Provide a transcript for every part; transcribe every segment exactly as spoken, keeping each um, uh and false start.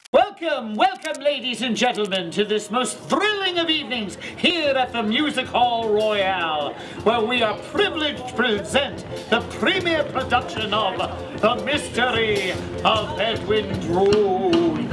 Welcome, welcome, ladies and gentlemen, to this most thrilling of evenings here at the Music Hall Royale, where we are privileged to present the premiere production of The Mystery of Edwin Drood.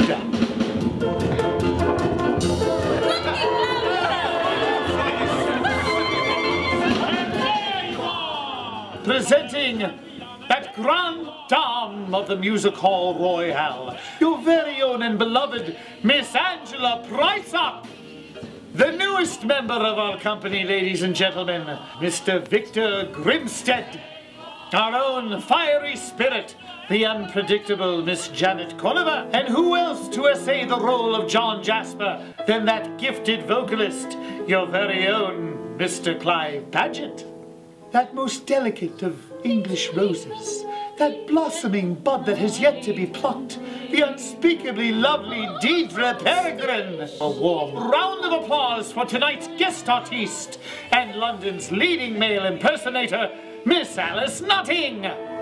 Presenting that grande dame of the Music Hall Royale, your very own and beloved Miss Angela Prysock. The newest member of our company, ladies and gentlemen, Mister Victor Grimstead. Our own fiery spirit, the unpredictable Miss Janet Colliver. And who else to essay the role of John Jasper than that gifted vocalist, your very own Mister Clive Paget. That most delicate of English roses, that blossoming bud that has yet to be plucked, the unspeakably lovely Deidre Peregrine. A warm round of applause for tonight's guest artiste and London's leading male impersonator, Miss Alice Nutting.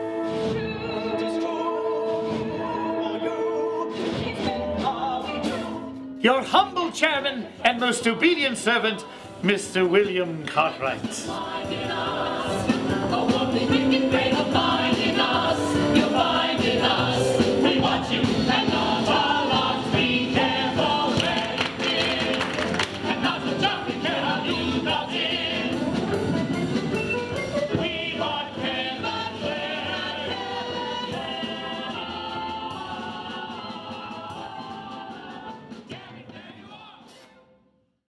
Your humble chairman and most obedient servant, Mister William Cartwright.